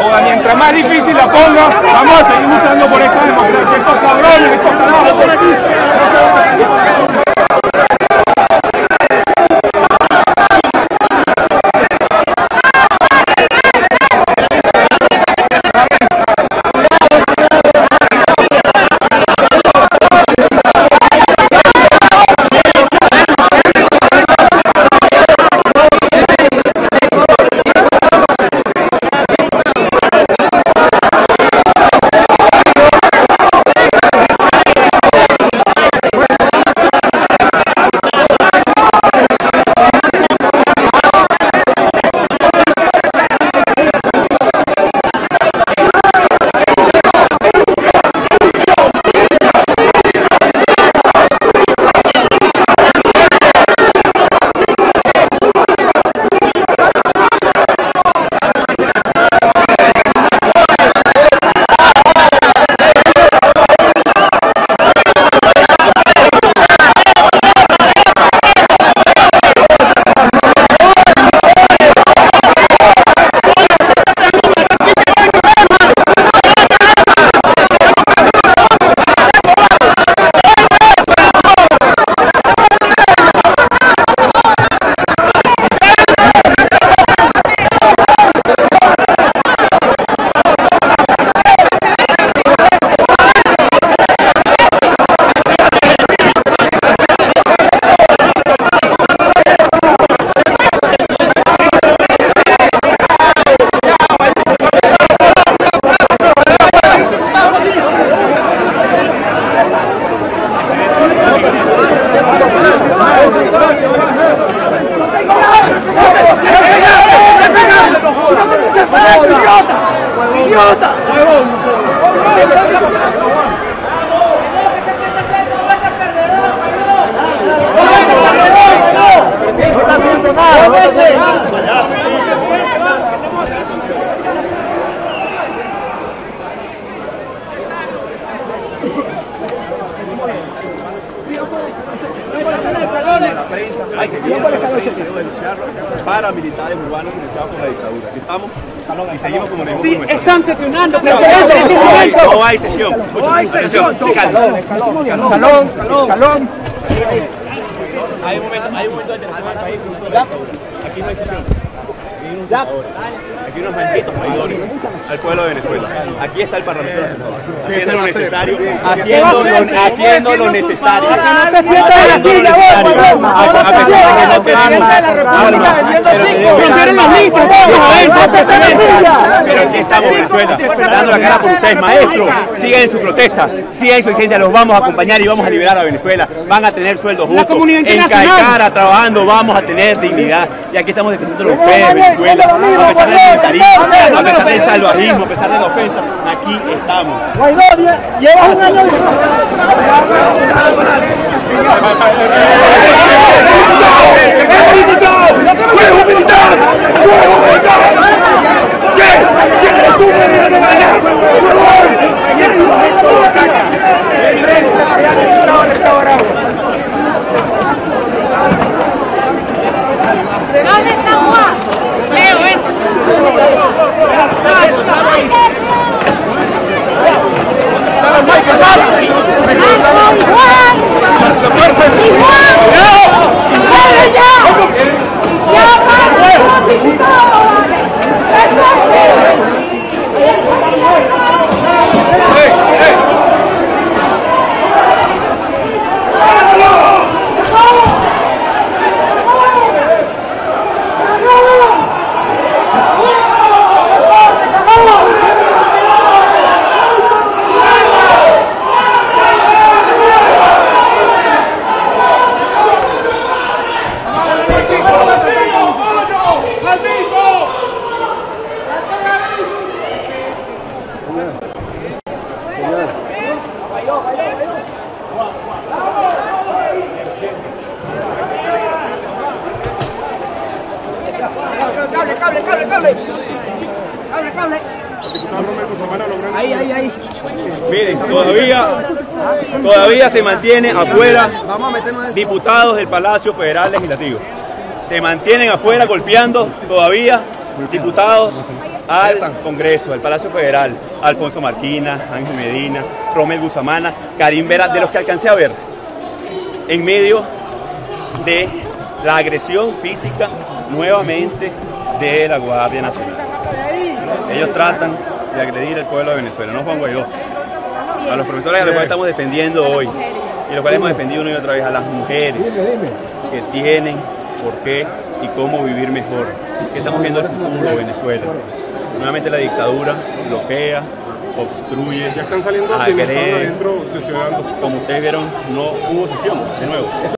joda, mientras más difícil la ponga, vamos a seguir luchando por esta democracia. Estos cabrones, estos carajos por aquí. Paramilitares urbanos financiados por la dictadura. Aquí estamos y seguimos como les sí, están sesionando. No hay sesión. Escalón. Hay un momento de alteración en el país. Aquí no hay sesión. Aquí unos malditos traidores al pueblo de Venezuela. Aquí está el Parlamento Nacional, haciendo lo necesario, haciendo lo necesario. No te sientas en la silla, vos, presidente de la República vendiendo Pero aquí estamos en Venezuela, dando la cara por ustedes, maestros. Sigan en su protesta, sigan en su exigencia, los vamos a acompañar y vamos a liberar a Venezuela. Van a tener sueldos justos, en Caicara trabajando vamos a tener dignidad. Y aquí estamos defendiendo los ustedes de Venezuela, a pesar del militarismo, a pesar del salvajismo, a pesar de la ofensa, aquí estamos. Guaidó, llevas un año. Miren, todavía se mantiene afuera diputados del Palacio Federal Legislativo. Se mantienen afuera golpeando todavía Diputados al Congreso, al Palacio Federal, Alfonso Marquina, Ángel Medina, Rommel Guzamana, Karim Vera, de los que alcancé a ver, en medio de la agresión física nuevamente de la Guardia Nacional. Ellos tratan de agredir al pueblo de Venezuela, no Juan Guaidó. A los profesores a los cuales estamos defendiendo hoy, y los cuales hemos defendido una y otra vez, a las mujeres que tienen por qué y cómo vivir mejor, que estamos viendo el futuro de Venezuela. Nuevamente la dictadura bloquea, obstruye, Ya están saliendo agrede. adentro sesionando. Como ustedes vieron, no hubo sesión, de nuevo.